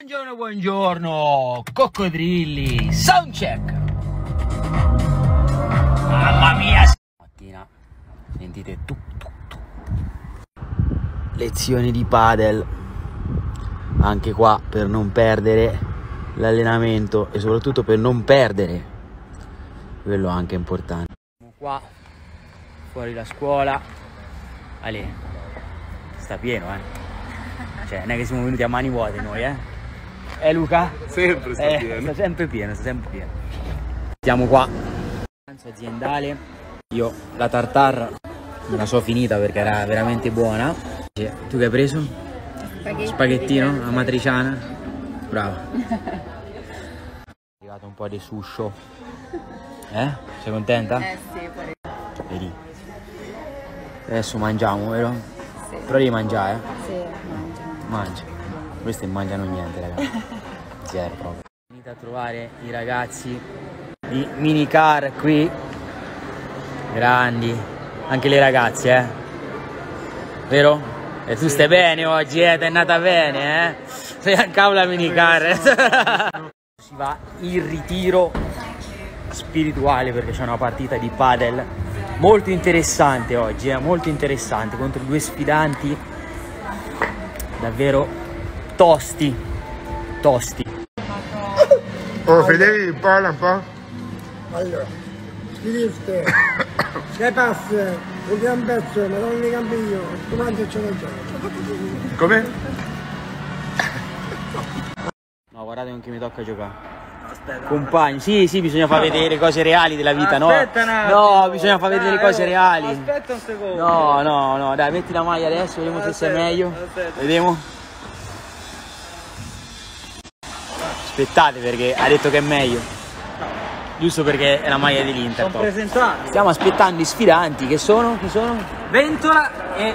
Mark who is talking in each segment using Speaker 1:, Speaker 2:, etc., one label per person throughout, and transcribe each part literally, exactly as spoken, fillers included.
Speaker 1: Buongiorno, buongiorno, coccodrilli, soundcheck. Mamma mia. Mattina, sentite tu, tu, tu. Lezioni di padel, anche qua per non perdere l'allenamento e soprattutto per non perdere, quello anche importante. Siamo qua, fuori la scuola, Ale, sta pieno eh, cioè non è che siamo venuti a mani vuote noi eh. Eh Luca?
Speaker 2: Sempre sta
Speaker 1: eh,
Speaker 2: pieno.
Speaker 1: Sta sempre pieno, sta sempre pieno. Siamo qua, pranzo aziendale, io la tartare me la so finita perché era veramente buona. Tu che hai preso?
Speaker 3: Spaghetti.
Speaker 1: Spaghettino, la matriciana, brava. È arrivato un po' di suscio, eh? Sei contenta?
Speaker 3: Eh sì, pure.
Speaker 1: Vedi? Adesso mangiamo, vero?
Speaker 3: Sì.
Speaker 1: Però devi mangiare, eh?
Speaker 3: Sì, mangio.
Speaker 1: Mangia. Questi non mangiano niente, ragazzi. Zero proprio. Venite a trovare i ragazzi di Minicar qui. Grandi. Anche le ragazze, eh? Vero? E tu stai bene oggi, eh? Ti è nata bene, eh? Sei a cavolo a Minicar. Si va in ritiro spirituale perché c'è una partita di padel molto interessante oggi, eh? Molto interessante, contro due sfidanti davvero tosti, tosti.
Speaker 2: Oh, Federico, parla un po'.
Speaker 4: Allora, scrivete, che passa, un gran pezzo, ma non ne cambio io, comando ce l'ho già.
Speaker 2: Come?
Speaker 1: No, guardate con chi mi tocca giocare. Aspetta. Compagni, sì, sì, bisogna far vedere cose reali della vita, no?
Speaker 5: Aspetta un attimo.
Speaker 1: No, bisogna far vedere le cose reali.
Speaker 5: Aspetta un secondo.
Speaker 1: No, no, no, dai, metti la maglia adesso, vediamo
Speaker 5: Aspetta,
Speaker 1: se sei meglio.
Speaker 5: aspetta.
Speaker 1: Vediamo. Aspettate perché ha detto che è meglio. Giusto perché è la maglia dell'Inter.
Speaker 5: Sono presentati.
Speaker 1: Stiamo aspettando i sfidanti, che sono? Chi sono?
Speaker 5: Ventola e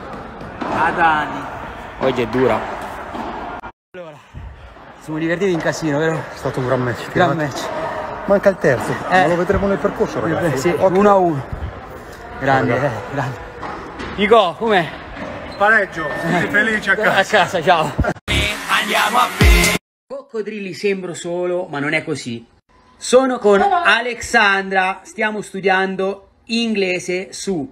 Speaker 5: Adani.
Speaker 1: Oggi è dura. Allora, siamo divertiti in casino, vero?
Speaker 2: È stato un gran match.
Speaker 1: Gran match.
Speaker 2: Manca il terzo,
Speaker 1: Eh.
Speaker 2: ma lo vedremo nel percorso, ragazzi.
Speaker 1: Eh, sì,
Speaker 2: Ok.
Speaker 1: uno a uno. Grande, eh, grande. Nico, com'è?
Speaker 2: Pareggio, tutti felici a
Speaker 1: A
Speaker 2: casa.
Speaker 1: casa, ciao. Andiamo a bere. Coccodrilli sembro solo, ma non è così. Sono con Alexandra, stiamo studiando inglese su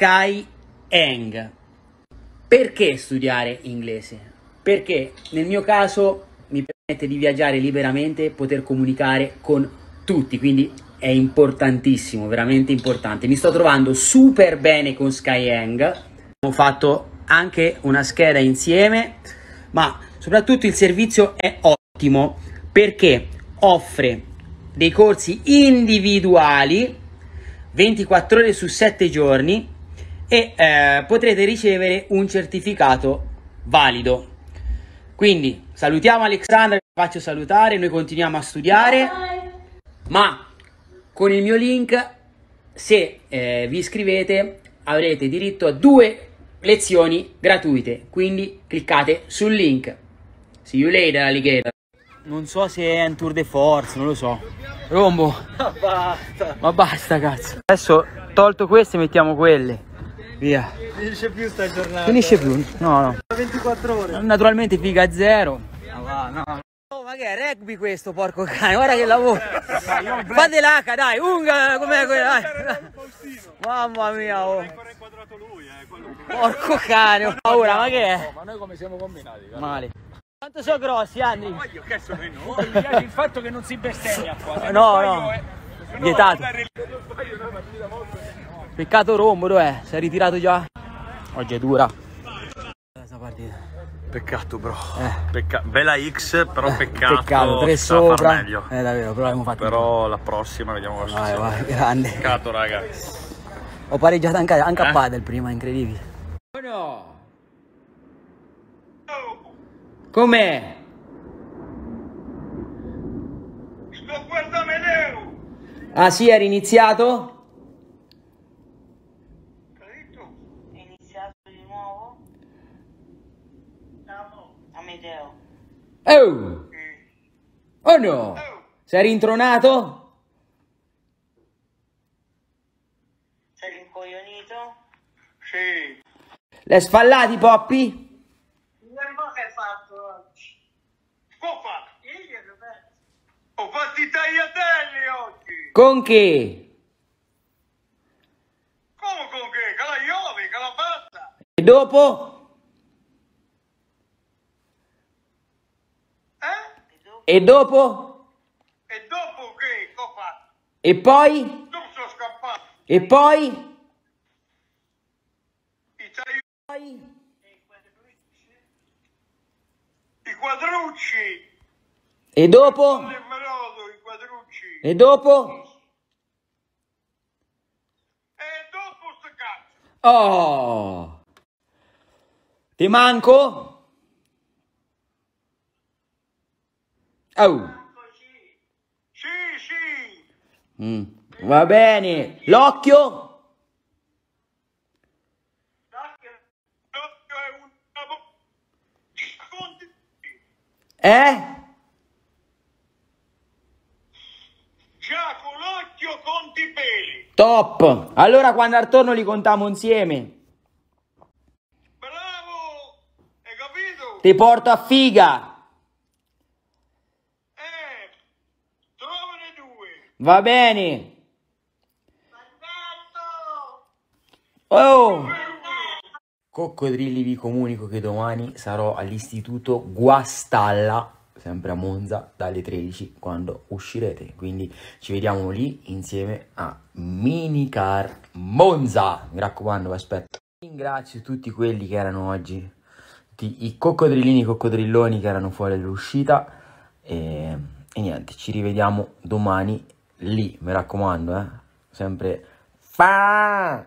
Speaker 1: Skyeng. Perché studiare inglese? Perché nel mio caso mi permette di viaggiare liberamente e poter comunicare con tutti, quindi è importantissimo, veramente importante. Mi sto trovando super bene con Skyeng, abbiamo fatto anche una scheda insieme, ma soprattutto il servizio è ottimo perché offre dei corsi individuali ventiquattro ore su sette giorni e eh, potrete ricevere un certificato valido. Quindi salutiamo Alexandra, vi faccio salutare, noi continuiamo a studiare, ma con il mio link, se eh, vi iscrivete, avrete diritto a due lezioni gratuite, quindi cliccate sul link. See you later, alligator. Non so se è un tour de force, non lo so. Rombo.
Speaker 5: Ma basta.
Speaker 1: Ma basta, cazzo. Adesso, tolto queste, mettiamo quelle. Via.
Speaker 5: Finisce più sta giornata.
Speaker 1: Finisce più? No, no.
Speaker 5: ventiquattro ore.
Speaker 1: Naturalmente figa a zero.
Speaker 5: Ah, va, no.
Speaker 1: Oh, ma che è rugby questo, porco cane? Guarda che lavoro. Fate l'H, dai. Unga, com'è quella? Dai. Mamma mia, oh. Porco cane, ho paura, ma che è?
Speaker 2: Ma noi come siamo combinati?
Speaker 1: Male. Quanto sono grossi, Andri?
Speaker 2: Io che sono in noi. Mi piace il fatto che non si bestemmia qua.
Speaker 1: No, no. Vietato. Peccato Rombo, dov'è? Si è ritirato già? Oggi è dura. Questa partita.
Speaker 2: Peccato, bro.
Speaker 1: Eh.
Speaker 2: Pecca- Bella X, però peccato.
Speaker 1: Peccato, tre
Speaker 2: si sa far
Speaker 1: sopra.
Speaker 2: meglio.
Speaker 1: Eh, davvero, però abbiamo fatto.
Speaker 2: Però la prossima vediamo cosa
Speaker 1: Vai,
Speaker 2: succede.
Speaker 1: vai, grande.
Speaker 2: Peccato, raga.
Speaker 1: Ho pareggiato anche, anche
Speaker 2: Eh?
Speaker 1: a padel prima, incredibile. No. Com'è?
Speaker 2: Sto guardando Leo.
Speaker 1: Ah sì, eri iniziato?
Speaker 6: È iniziato di nuovo? Amedeo.
Speaker 1: Oh! Oh no! Sei rintronato?
Speaker 6: Sei rincoglionito?
Speaker 2: Sì.
Speaker 1: L'hai sfallati, Poppy?
Speaker 6: Che hai fatto oggi?
Speaker 3: Cosa? Ho fatto i tagliatelli oggi.
Speaker 1: Con che?
Speaker 3: Come con che? Calaioli, calabassa.
Speaker 1: E dopo?
Speaker 3: Eh?
Speaker 1: E dopo?
Speaker 3: E dopo che? Cosa?
Speaker 1: E poi?
Speaker 3: Dopo sono scappato.
Speaker 1: E poi?
Speaker 3: I taglioli. I quadrucci.
Speaker 1: E dopo?
Speaker 3: Il merodo, i quadrucci.
Speaker 1: E dopo?
Speaker 3: E dopo sto cazzo.
Speaker 1: Oh! Ti manco? Oh!
Speaker 3: Sì, sì.
Speaker 1: Mm, va bene. L'occhio?
Speaker 3: L'occhio è una bo-
Speaker 1: Eh?
Speaker 3: Già con l'occhio conti i peli.
Speaker 1: Top! Allora quando al torno li contiamo insieme.
Speaker 3: Bravo! Hai capito?
Speaker 1: Ti porto a figa.
Speaker 3: Eh, trovane due.
Speaker 1: Va bene.
Speaker 3: Perfetto!
Speaker 1: Oh! Coccodrilli, vi comunico che domani sarò all'istituto Guastalla, sempre a Monza, dalle tredici quando uscirete. Quindi ci vediamo lì insieme a Minicar Monza. Mi raccomando, vi aspetto. Ringrazio tutti quelli che erano oggi, tutti i coccodrillini, coccodrilloni che erano fuori all'uscita. E, e niente, ci rivediamo domani lì, mi raccomando, eh. Sempre fa.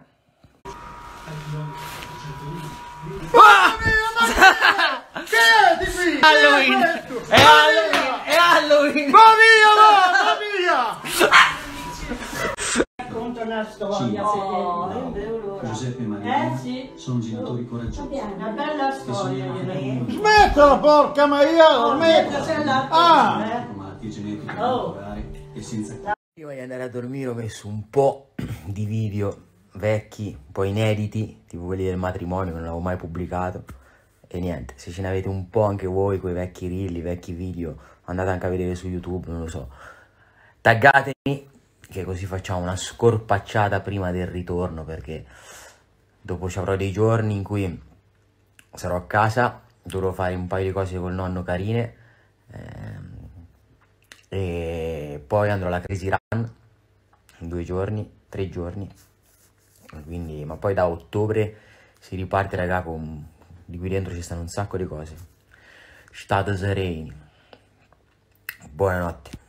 Speaker 4: Che di qui?
Speaker 1: Halloween! È Halloween! È Halloween!
Speaker 4: Va via, va, va via!
Speaker 7: Racconta una storia, oh,
Speaker 8: Giuseppe e Maria
Speaker 7: eh, sì.
Speaker 8: sono genitori coraggiosi.
Speaker 7: Una bella storia, direi.
Speaker 4: Smettila, porca maiala,
Speaker 7: Oh,
Speaker 4: smettila!
Speaker 7: smettila.
Speaker 4: Ah!
Speaker 7: Eh.
Speaker 8: Malati genetiche da
Speaker 7: Oh.
Speaker 8: curare e senza
Speaker 1: Prima di andare a dormire ho messo un po' di video vecchi, un po' inediti, tipo quelli del matrimonio che non avevo mai pubblicato. E niente, se ce ne avete un po' anche voi, quei vecchi reel, vecchi video, andate anche a vedere su YouTube, non lo so. Taggatemi, che così facciamo una scorpacciata prima del ritorno, perché dopo ci avrò dei giorni in cui sarò a casa, dovrò fare un paio di cose col nonno carine, ehm, e poi andrò alla Crazy Run in due giorni, tre giorni, quindi, ma poi da ottobre si riparte, raga, con, di qui dentro ci stanno un sacco di cose. State sereni, buonanotte.